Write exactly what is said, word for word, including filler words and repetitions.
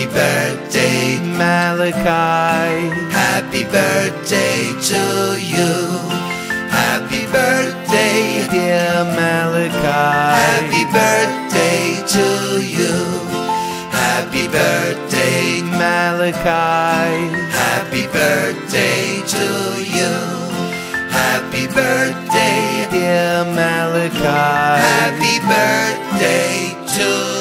Happy birthday, Malachi. happy birthday to you. Happy birthday, Dear Malachi. happy birthday to you. Happy birthday, Malachi. happy birthday to you. Happy birthday, Dear Malachi. happy birthday to